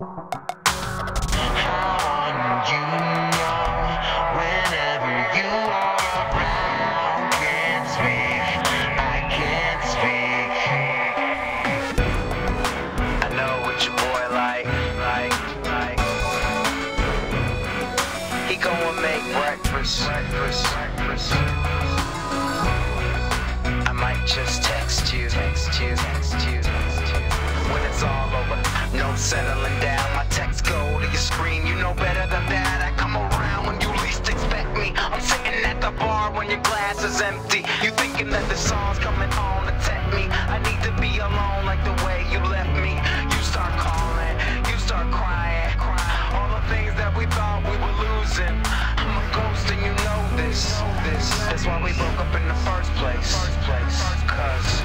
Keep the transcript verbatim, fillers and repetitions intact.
Breakfast, breakfast. I might just text you, text you, text you, text you. When it's all over, no settling down. My texts go to your screen, you know better than that. I come around when you least expect me. I'm sitting at the bar when your glass is empty. You thinking that the song's coming on to tempt me. I need to be alone like the way you left me. You start calling, you start crying, crying. All the things that we thought we were losing. Ghost and you know this, this. That's why we broke up in the first place. Cause